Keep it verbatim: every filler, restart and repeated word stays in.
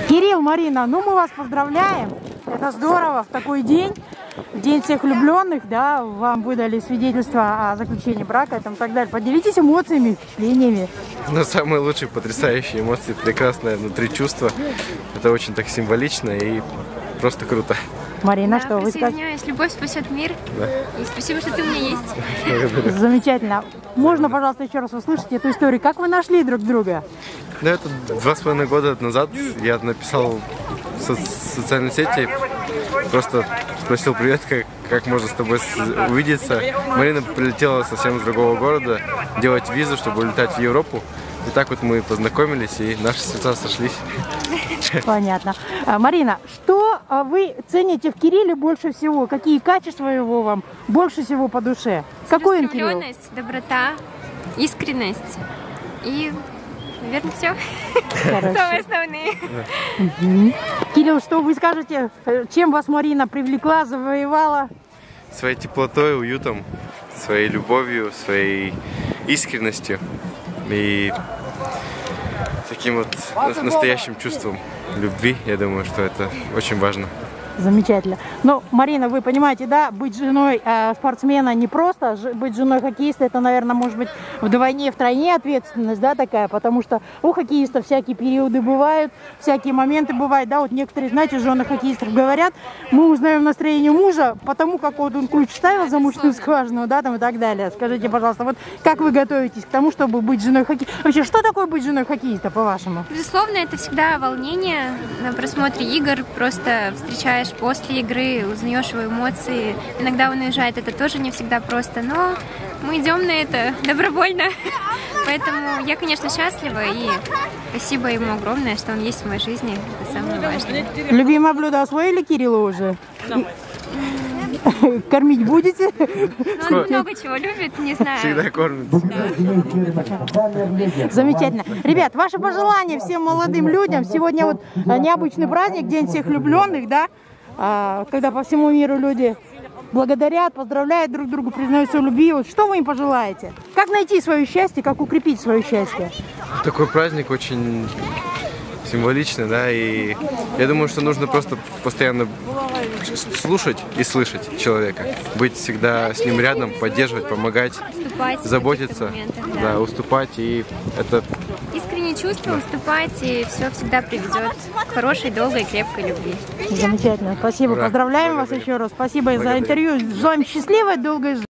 Кирилл, Марина, ну мы вас поздравляем. Это здорово. В такой день, в день всех влюбленных, да, вам выдали свидетельство о заключении брака и так далее. Поделитесь эмоциями, впечатлениями. Ну, самые лучшие, потрясающие эмоции, прекрасное внутри чувство. Это очень так символично и просто круто. Марина, да, что вы скажете? Любовь спасет мир. Да. И спасибо, что ты у меня есть. Замечательно. Можно, пожалуйста, еще раз услышать эту историю? Как вы нашли друг друга? Да, это два с половиной года назад я написал в со социальной сети, просто спросил: привет, как, как можно с тобой увидеться. Марина прилетела совсем из другого города делать визу, чтобы улетать в Европу. И так вот мы познакомились, и наши сердца сошлись. Понятно. Марина, что вы цените в Кирилле больше всего? Какие качества его вам больше всего по душе? Какой он, Кирилл? Целеустремленность, доброта, искренность и, наверное, все. Самые основные. Угу. Кирилл, что вы скажете? Чем вас Марина привлекла, завоевала? Своей теплотой, уютом, своей любовью, своей искренностью и таким вот настоящим чувством любви. Я думаю, что это очень важно. Замечательно. Ну, Марина, вы понимаете, да, быть женой э, спортсмена не просто, ж, быть женой хоккеиста, это, наверное, может быть вдвойне, втройне ответственность, да, такая, потому что у хоккеистов всякие периоды бывают, всякие моменты бывают, да, вот некоторые, знаете, жены хоккеистов говорят, мы узнаем настроение мужа, потому как вот он ключ ставил за мужскую скважину, да, там и так далее. Скажите, пожалуйста, вот как вы готовитесь к тому, чтобы быть женой хоккеиста? Вообще, что такое быть женой хоккеиста, по-вашему? Безусловно, это всегда волнение на просмотре игр, просто встречаешь после игры, узнаешь его эмоции. Иногда он уезжает, это тоже не всегда просто, но мы идем на это добровольно. Поэтому я, конечно, счастлива, и спасибо ему огромное, что он есть в моей жизни. Это самое важное. Любимое блюдо освоили Кирилла уже? Кормить будете? Ну, он много чего любит, не знаю. Всегда кормит. Да. Замечательно. Ребят, ваши пожелания всем молодым людям. Сегодня вот необычный праздник, День всех влюбленных, да? Когда по всему миру люди благодарят, поздравляют друг друга, признают свою любви. Вот что вы им пожелаете? Как найти свое счастье, как укрепить свое счастье? Такой праздник очень символичный, да, и я думаю, что нужно просто постоянно слушать и слышать человека, быть всегда с ним рядом, поддерживать, помогать, уступать заботиться, моментах, да. да, уступать, и это искреннее чувство, да. Уступать, и все всегда приведет к хорошей, долгой, крепкой любви. Замечательно, спасибо, Ура. поздравляем Благодарю. вас еще раз, спасибо Благодарю. за интервью, желаем счастливой, долгой жизни.